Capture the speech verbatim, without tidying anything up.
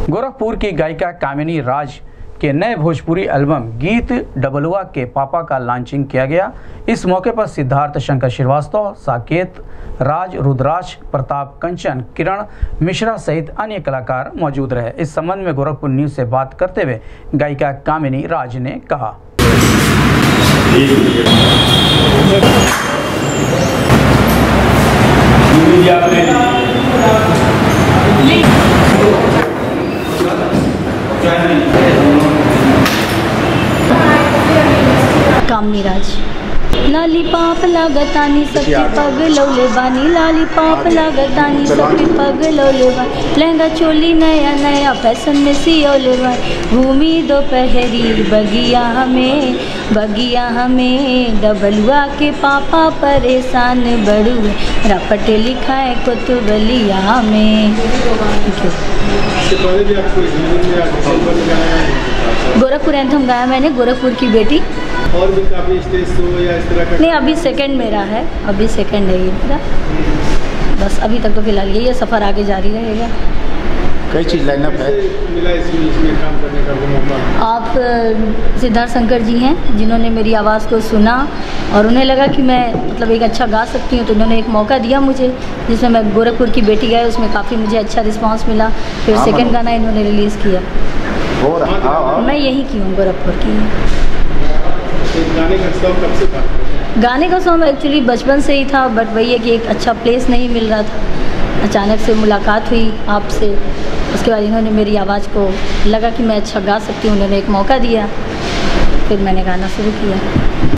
गोरखपुर की गायिका कामिनी राज के नए भोजपुरी एल्बम गीत डबलुआ के पापा का लॉन्चिंग किया गया। इस मौके पर सिद्धार्थ शंकर श्रीवास्तव, साकेत राज, रुद्राज, प्रताप कंचन, किरण मिश्रा सहित अन्य कलाकार मौजूद रहे। इस संबंध में गोरखपुर न्यूज से बात करते हुए गायिका कामिनी राज ने कहा, कामिनी राज लाली पाप लागतानी सबके पग लौले बानी, लाली पाप लागतानी सबके पग लौले बानी, लहंगा चोली नया नया फैशन में सियोले बानी, घूमी दोपहरी बगिया हमें बगिया हमें, डबलुआ के पापा परेशान बड़ुए, रपटे लिखाए कोतबलिया में। गोरखपुर एंथम गाया मैंने, गोरखपुर की बेटी। और भी काफ़ी स्टेज शो या इस तरह का? नहीं, अभी सेकंड मेरा है, अभी सेकंड है ये मेरा। बस अभी तक तो फिलहाल यही है, सफ़र आगे जारी रहेगा। कई चीज़ लाइनअप है मिला इसमें काम करने का मौका? आप सिद्धार्थ शंकर जी हैं जिन्होंने मेरी आवाज़ को सुना और उन्हें लगा कि मैं मतलब एक अच्छा गा सकती हूँ, तो उन्होंने एक मौका दिया मुझे, जिसमें मैं गोरखपुर की बेटी गाई, उसमें काफ़ी मुझे अच्छा रिस्पांस मिला। फिर सेकंड गाना इन्होंने रिलीज़ किया। मैं यहीं की हूँ, गोरखपुर की। गाने का शौक कब से था? गाने का शौक एक्चुअली बचपन से ही था, बट वही है कि एक अच्छा प्लेस नहीं मिल रहा था। अचानक से मुलाकात हुई आपसे, उसके बाद इन्होंने मेरी आवाज़ को लगा कि मैं अच्छा गा सकती हूँ, उन्होंने एक मौका दिया, फिर मैंने गाना शुरू किया।